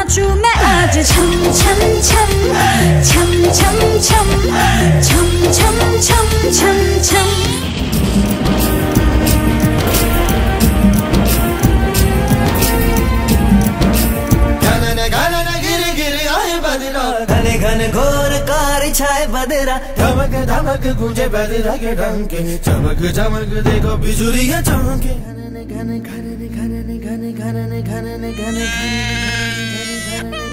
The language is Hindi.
नाचूं मैं आज छम छम छम छम छम छम छम छम छम छम छम। घने घने घोर कार छाए बदरा, धमक धमक गूंजे बदरा के डंके, चमक चमक देखो बिजुलियां चमके। घने घने घने घने घने घने घने घने घने घने घने घने